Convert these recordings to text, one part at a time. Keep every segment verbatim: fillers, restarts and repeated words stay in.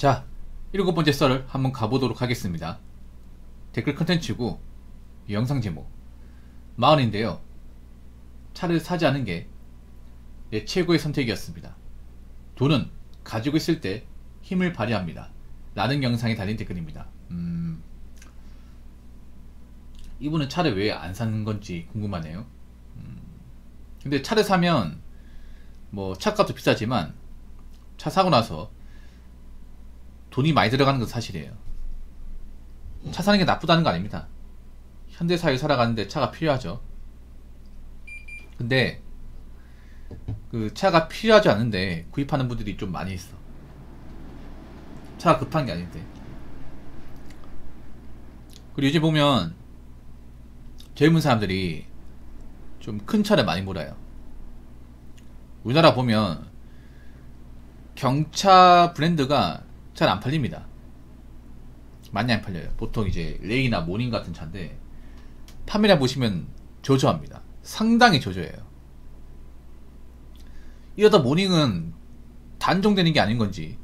자, 일곱 번째 썰을 한번 가보도록 하겠습니다. 댓글 컨텐츠고 영상 제목 마흔인데요. 차를 사지 않은 게 내 최고의 선택이었습니다. 돈은 가지고 있을 때 힘을 발휘합니다. 라는 영상에 달린 댓글입니다. 음... 이분은 차를 왜 안 사는 건지 궁금하네요. 음... 근데 차를 사면 뭐 차값도 비싸지만 차 사고 나서 돈이 많이 들어가는 건 사실이에요. 차 사는 게 나쁘다는 거 아닙니다. 현대사회 살아가는데 차가 필요하죠. 근데 그 차가 필요하지 않은데 구입하는 분들이 좀 많이 있어. 차가 급한 게 아닌데. 그리고 요즘 보면 젊은 사람들이 좀 큰 차를 많이 몰아요. 우리나라 보면 경차 브랜드가 잘 안 팔립니다. 많이 안 팔려요. 보통 이제 레이나 모닝 같은 차인데 판매량 보시면 저조합니다. 상당히 저조해요. 이러다 모닝은 단종되는 게 아닌 건지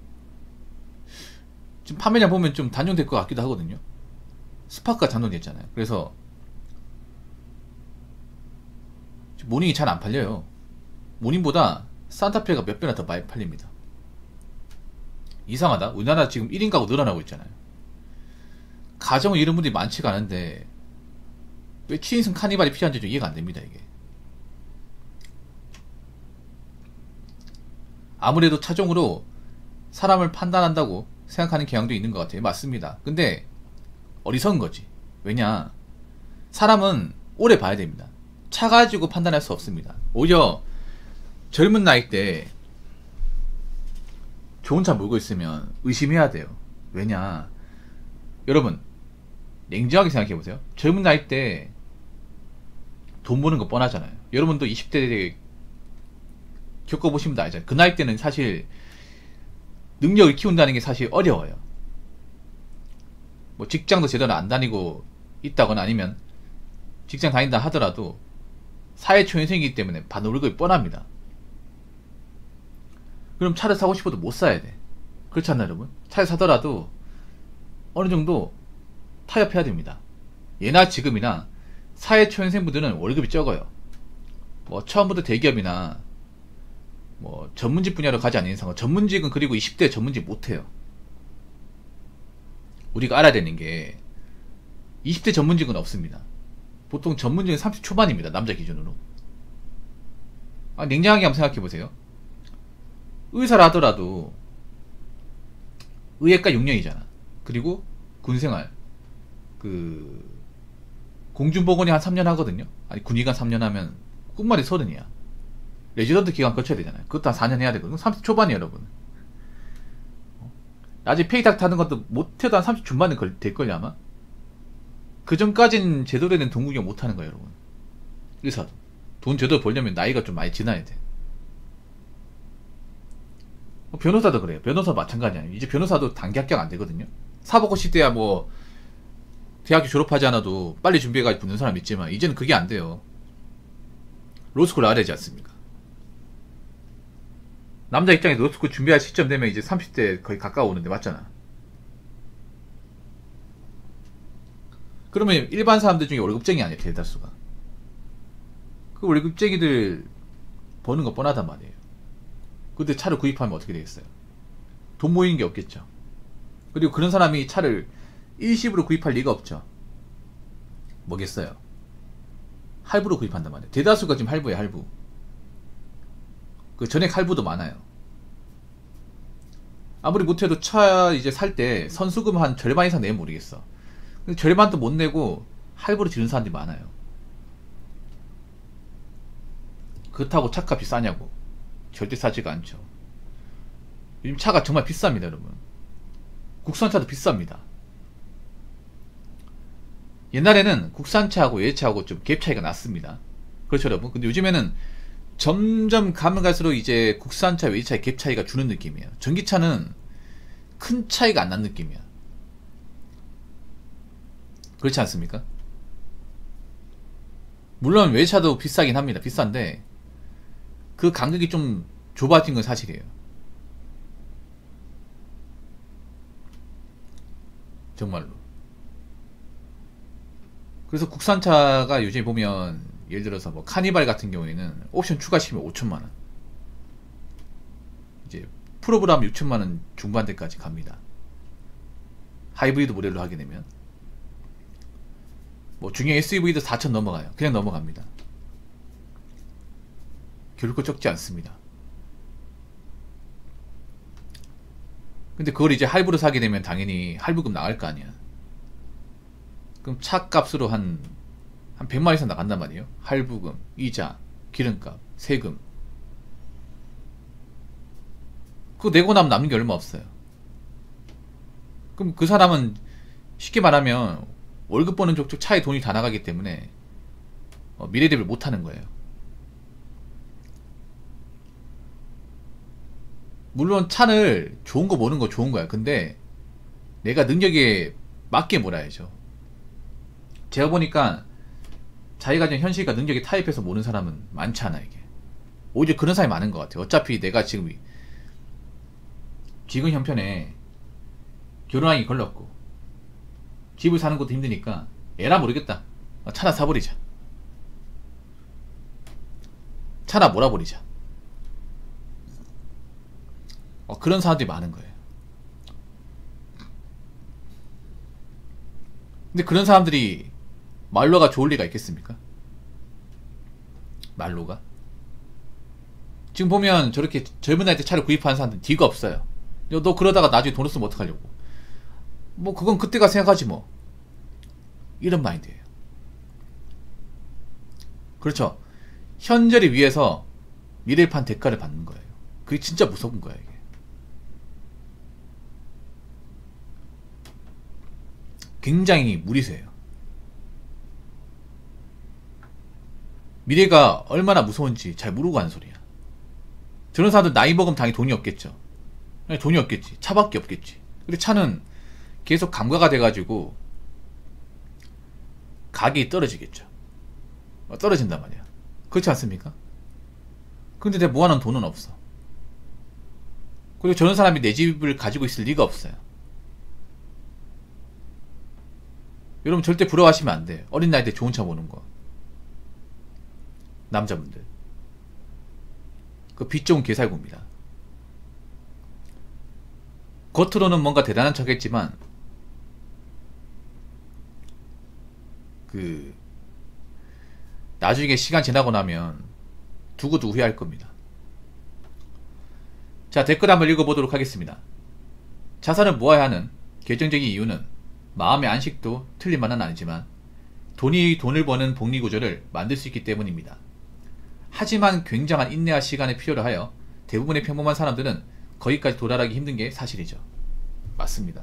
지금 판매량 보면 좀 단종될 것 같기도 하거든요. 스파크가 단종됐잖아요. 그래서 모닝이 잘 안 팔려요. 모닝보다 산타페가 몇 배나 더 많이 팔립니다. 이상하다. 우리나라 지금 일 인 가구 늘어나고 있잖아요. 가정을 이룬 분들이 많지가 않은데 왜 칠 인승 카니발이 필요한지 좀 이해가 안 됩니다. 이게 아무래도 차종으로 사람을 판단한다고 생각하는 경향도 있는 것 같아요. 맞습니다. 근데 어리석은 거지. 왜냐, 사람은 오래 봐야 됩니다. 차 가지고 판단할 수 없습니다. 오히려 젊은 나이 때 좋은 차 몰고 있으면 의심해야 돼요. 왜냐, 여러분 냉정하게 생각해보세요. 젊은 나이 때 돈 버는 거 뻔하잖아요. 여러분도 이십 대 겪어보시면 다 알잖아요. 그 나이 때는 사실 능력을 키운다는 게 사실 어려워요. 뭐 직장도 제대로 안 다니고 있다거나 아니면 직장 다닌다 하더라도 사회초년생이기 때문에 받는 월급이 뻔합니다. 그럼 차를 사고 싶어도 못 사야 돼. 그렇지 않나요, 여러분? 차를 사더라도 어느 정도 타협해야 됩니다. 예나 지금이나 사회초년생분들은 월급이 적어요. 뭐 처음부터 대기업이나 뭐 전문직 분야로 가지 않는 이상은 전문직은, 그리고 이십 대 전문직 못해요. 우리가 알아야 되는 게 이십 대 전문직은 없습니다. 보통 전문직은 삼십 초반입니다. 남자 기준으로. 아, 냉정하게 한번 생각해보세요. 의사를 하더라도 의예과 육 년이잖아. 그리고 군생활 그 공중보건이 한 삼 년 하거든요. 아니 군의관 삼 년 하면 끝말이 서른이야. 레지던트 기간 거쳐야 되잖아요. 그것도 한 사 년 해야 되거든요. 삼십 초반이에요, 여러분. 아직 페이닥 타는 것도 못해도 한 삼십 중반은 될걸요, 아마. 그 전까지는 제대로 된 동국이 못하는 거예요, 여러분. 의사도. 돈 제대로 벌려면 나이가 좀 많이 지나야 돼. 변호사도 그래요. 변호사 마찬가지 아니에요. 이제 변호사도 단기 합격 안 되거든요. 사법고 시대야 뭐 대학교 졸업하지 않아도 빨리 준비해가지고 붙는 사람 있지만 이제는 그게 안 돼요. 로스쿨 나와야 되지 않습니까? 남자 입장에서 로스쿨 준비할 시점 되면 이제 삼십 대 거의 가까워오는데, 맞잖아. 그러면 일반 사람들 중에 월급쟁이 아니에요, 대다수가. 그 월급쟁이들 버는 거 뻔하단 말이에요. 근데 차를 구입하면 어떻게 되겠어요? 돈 모이는 게 없겠죠. 그리고 그런 사람이 차를 일시불로 구입할 리가 없죠. 뭐겠어요? 할부로 구입한단 말이에요. 대다수가 지금 할부예요, 할부. 그 전액 할부도 많아요. 아무리 못해도 차 이제 살 때 선수금 한 절반 이상 내면 모르겠어. 근데 절반도 못 내고 할부로 지르는 사람들이 많아요. 그렇다고 차값이 싸냐고. 절대 싸지가 않죠. 요즘 차가 정말 비쌉니다, 여러분. 국산차도 비쌉니다. 옛날에는 국산차하고 외제차하고 좀 갭 차이가 났습니다. 그렇죠, 여러분? 근데 요즘에는 점점 가면 갈수록 이제 국산차, 외제차의 갭 차이가 주는 느낌이에요. 전기차는 큰 차이가 안 난 느낌이야. 그렇지 않습니까? 물론 외제차도 비싸긴 합니다. 비싼데 그 간격이 좀 좁아진 건 사실이에요. 정말로. 그래서 국산차가 요즘에 보면 예를 들어서 뭐 카니발 같은 경우에는 옵션 추가시키면 오천만 원, 이제 프로브로 하면 육천만 원 중반대까지 갑니다. 하이브리드 모델로 하게 되면 뭐 중형 에스유브이도 사천 넘어가요. 그냥 넘어갑니다. 결코 적지 않습니다. 근데 그걸 이제 할부로 사게 되면 당연히 할부금 나갈 거 아니야. 그럼 차 값으로 한, 한 백만 원 이상 나간단 말이에요. 할부금, 이자, 기름값, 세금. 그거 내고 나면 남는 게 얼마 없어요. 그럼 그 사람은 쉽게 말하면 월급 버는 족족 차에 돈이 다 나가기 때문에 어, 미래 대비를 못 하는 거예요. 물론 차를 좋은 거 모는 거 좋은 거야. 근데 내가 능력에 맞게 몰아야죠. 제가 보니까 자기가 지금 현실과 능력에 타협해서 모는 사람은 많지 않아. 이게 오히려 그런 사람이 많은 것 같아요. 어차피 내가 지금 지금 형편에 결혼하기 걸렸고 집을 사는 것도 힘드니까 에라 모르겠다, 차나 사버리자, 차나 몰아버리자. 어, 그런 사람들이 많은 거예요. 근데 그런 사람들이 말로가 좋을 리가 있겠습니까? 말로가? 지금 보면 저렇게 젊은 나이 때 차를 구입하는 사람들은 뒤가 없어요. 너 그러다가 나중에 돈 없으면 어떡하려고. 뭐 그건 그때가 생각하지 뭐. 이런 마인드예요. 그렇죠. 현재를 위해서 미래를 판 대가를 받는 거예요. 그게 진짜 무서운 거야 이게. 굉장히 무리수예요. 미래가 얼마나 무서운지 잘 모르고 하는 소리야. 저런 사람들 나이 먹으면 당연히 돈이 없겠죠. 돈이 없겠지. 차밖에 없겠지. 그리고 차는 계속 감가가 돼가지고 가격이 떨어지겠죠. 떨어진단 말이야. 그렇지 않습니까? 근데 내가 모아놓은 돈은 없어. 그리고 저런 사람이 내 집을 가지고 있을 리가 없어요. 여러분 절대 부러워하시면 안 돼. 어린 나이 때 좋은 차 보는 거. 남자분들. 그 빚 좋은 개살구입니다. 겉으로는 뭔가 대단한 척했지만 그 나중에 시간 지나고 나면 두고도 후회할 겁니다. 자, 댓글 한번 읽어보도록 하겠습니다. 자산을 모아야 하는 결정적인 이유는 마음의 안식도 틀린 말은 아니지만 돈이 돈을 버는 복리구조를 만들 수 있기 때문입니다. 하지만 굉장한 인내와 시간을 필요로 하여 대부분의 평범한 사람들은 거기까지 도달하기 힘든 게 사실이죠. 맞습니다.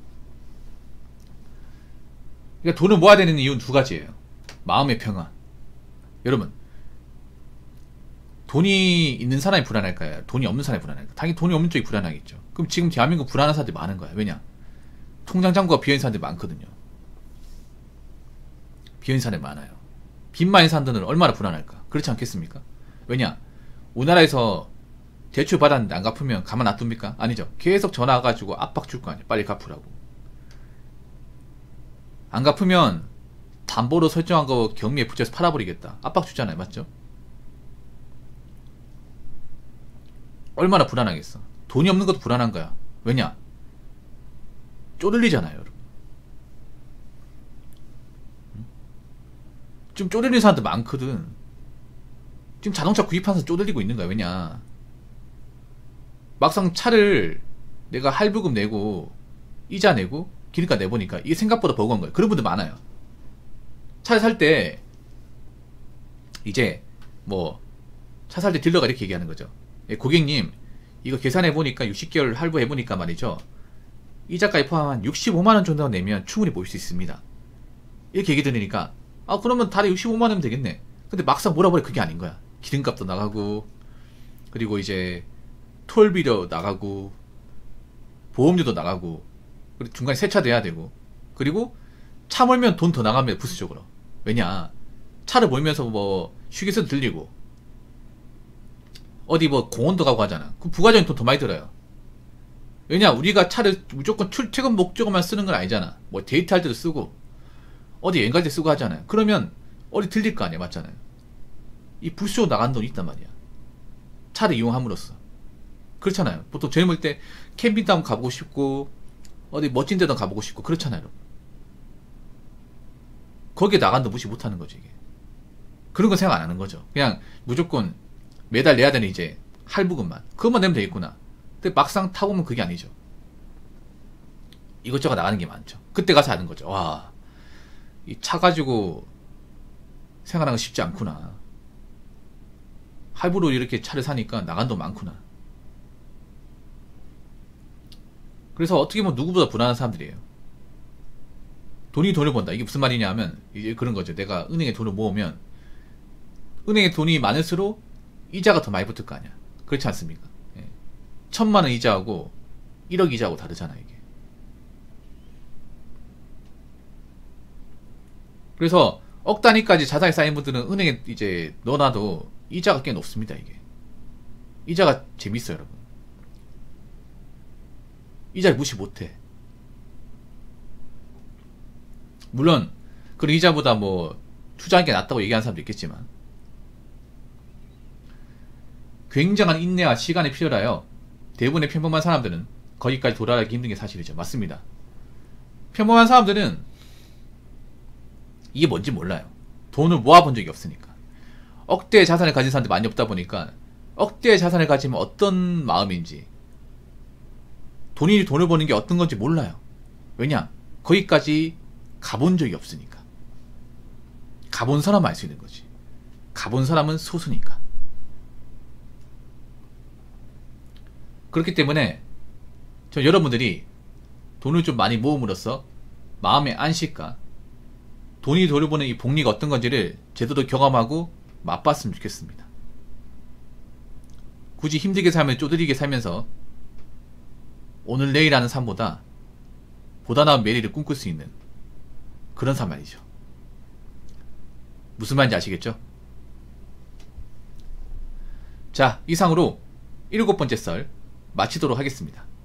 그러니까 돈을 모아야 되는 이유는 두 가지예요. 마음의 평안. 여러분, 돈이 있는 사람이 불안할까요? 돈이 없는 사람이 불안할까요? 당연히 돈이 없는 쪽이 불안하겠죠. 그럼 지금 대한민국 불안한 사람들이 많은 거야. 왜냐? 통장 잔고가 비어있는 사람들이 많거든요. 비어있는 사람이 많아요. 빚 많은 사람들은 얼마나 불안할까? 그렇지 않겠습니까? 왜냐? 우리나라에서 대출 받았는데 안 갚으면 가만 놔둡니까? 아니죠. 계속 전화 와가지고 압박 줄 거 아니야. 빨리 갚으라고. 안 갚으면 담보로 설정한 거 경미에 붙여서 팔아버리겠다. 압박 주잖아요. 맞죠? 얼마나 불안하겠어. 돈이 없는 것도 불안한 거야. 왜냐? 쪼들리잖아요. 여러분. 지금 쪼들리는 사람들 많거든. 지금 자동차 구입하면서 쪼들리고 있는 거야. 왜냐? 막상 차를 내가 할부금 내고 이자 내고 기름값 내보니까 이게 생각보다 버거운 거예요. 그런 분들 많아요. 차를 살 때 이제 뭐 차 살 때 딜러가 이렇게 얘기하는 거죠. 예, 고객님 이거 계산해보니까 육십 개월 할부해보니까 말이죠, 이자까지 포함한 육십오만 원 정도 내면 충분히 모일 수 있습니다. 이렇게 얘기 들으니까 아 그러면 달에 육십오만 원이면 되겠네. 근데 막상 몰아보니 그게 아닌 거야. 기름값도 나가고 그리고 이제 톨비료 나가고 보험료도 나가고 그리고 중간에 세차 돼야 되고 그리고 차 몰면 돈 더 나가면 부수적으로. 왜냐? 차를 몰면서 뭐 휴게소도 들리고 어디 뭐 공원도 가고 하잖아. 그럼 부가적인 돈 더 많이 들어요. 왜냐, 우리가 차를 무조건 출퇴근 목적으로만 쓰는 건 아니잖아. 뭐 데이트할 때도 쓰고 어디 여행 갈 때 쓰고 하잖아요. 그러면 어디 들릴 거 아니야, 맞잖아요. 이 부수고 나간 돈이 있단 말이야, 차를 이용함으로써. 그렇잖아요. 보통 젊을 때 캠핑도 한번 가보고 싶고 어디 멋진 데도 가보고 싶고 그렇잖아요, 여러분. 거기에 나간 돈 무시 못하는 거지, 이게. 그런 건 생각 안 하는 거죠. 그냥 무조건 매달 내야 되는 이제 할부금만, 그것만 내면 되겠구나. 근데 막상 타보면 그게 아니죠. 이것저것 나가는 게 많죠. 그때 가서 아는 거죠. 와, 이 차 가지고 생활하는 거 쉽지 않구나. 할부로 이렇게 차를 사니까 나간 돈 많구나. 그래서 어떻게 보면 누구보다 불안한 사람들이에요. 돈이 돈을 번다. 이게 무슨 말이냐 하면 이제 그런 거죠. 내가 은행에 돈을 모으면 은행에 돈이 많을수록 이자가 더 많이 붙을 거 아니야. 그렇지 않습니까? 예. 천만 원 이자하고 일억 이자하고 다르잖아, 이게. 그래서 억 단위까지 자산이 쌓인 분들은 은행에 이제 넣어놔도 이자가 꽤 높습니다, 이게. 이자가 재밌어요, 여러분. 이자를 무시 못해. 물론 그런 이자보다 뭐 투자하는 게 낫다고 얘기하는 사람도 있겠지만, 굉장한 인내와 시간이 필요하여 대부분의 평범한 사람들은 거기까지 도달하기 힘든 게 사실이죠. 맞습니다. 평범한 사람들은 이게 뭔지 몰라요. 돈을 모아본 적이 없으니까. 억대의 자산을 가진 사람들이 많이 없다 보니까 억대의 자산을 가지면 어떤 마음인지, 돈이 돈을 버는 게 어떤 건지 몰라요. 왜냐? 거기까지 가본 적이 없으니까. 가본 사람은 알 수 있는 거지. 가본 사람은 소수니까. 그렇기 때문에 저 여러분들이 돈을 좀 많이 모음으로써 마음의 안식과 돈이 돈을 버는 이 복리가 어떤 건지를 제대로 경험하고 맛봤으면 좋겠습니다. 굳이 힘들게 살면 쪼들리게 살면서 오늘 내일 하는 삶보다 보다 나은 매일을 꿈꿀 수 있는 그런 삶 말이죠. 무슨 말인지 아시겠죠? 자, 이상으로 일곱 번째 썰 마치도록 하겠습니다.